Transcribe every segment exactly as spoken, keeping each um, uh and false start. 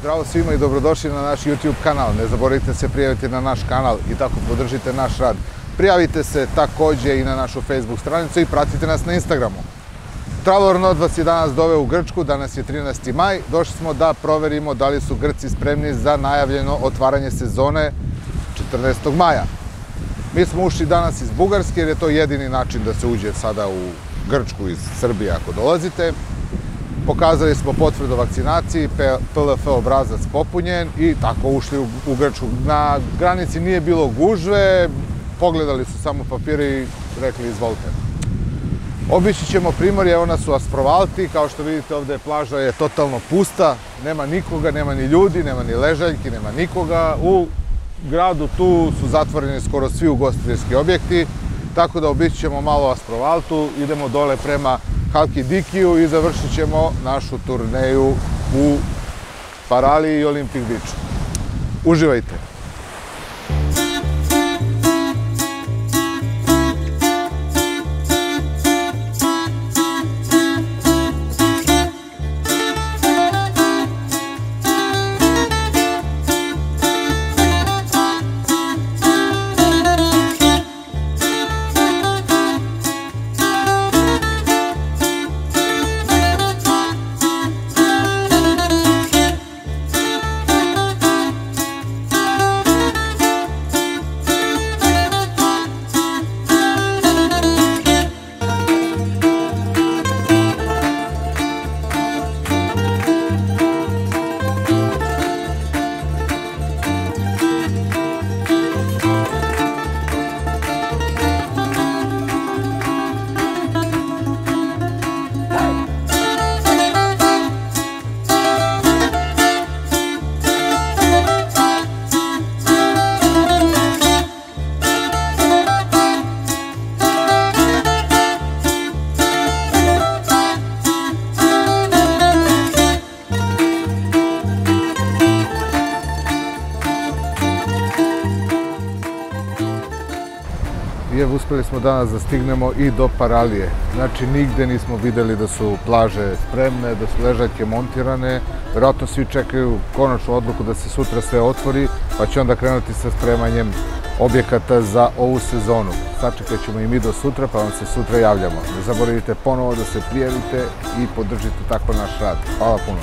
Zdravo svima i dobrodošli na naš YouTube kanal. Ne zaboravite se prijaviti na naš kanal i tako podržite naš rad. Prijavite se takođe i na našu Facebook stranicu i pratite nas na Instagramu. Travel or Not vas je danas doveo u Grčku, danas je trinaesti maj. Došli smo da proverimo da li su Grci spremni za najavljeno otvaranje sezone četrnaestog maja. Mi smo ušli danas iz Bugarske jer je to jedini način da se uđe sada u Grčku iz Srbije ako dolazite. Pokazali smo potvrdu o vakcinaciji, P L F obrazac popunjen i tako ušli u Grčku. Na granici nije bilo gužve, pogledali su samo papire i rekli izvolite. Obići ćemo Primorje, evo nas u Asprovalti, kao što vidite ovde plaža je totalno pusta, nema nikoga, nema ni ljudi, nema ni ležaljki, nema nikoga. U gradu tu su zatvoreni skoro svi ugostiteljski objekti, tako da obići ćemo malo Asprovaltu, idemo dole prema Halkidikiju i završit ćemo našu turneju u Paraliji i Olympic Beachu. Uživajte! I evo, uspeli smo danas da stignemo i do Paralije. Znači, nigde nismo videli da su plaže spremne, da su ležaljke montirane. Verovatno svi čekaju konačnu odluku da se sutra sve otvori, pa će onda krenuti sa spremanjem objekata za ovu sezonu. Sačekat ćemo i mi do sutra, pa vam se sutra javljamo. Ne zaboravite ponovo da se prijavite i podržite tako naš rad. Hvala puno!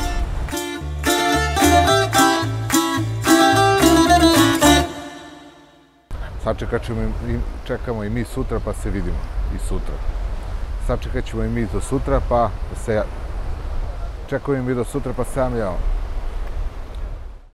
Sačekat ćemo i čekamo i mi sutra, pa se vidimo i sutra. Sačekat ćemo i mi do sutra, pa se... Čekamo i mi do sutra, pa se javljamo.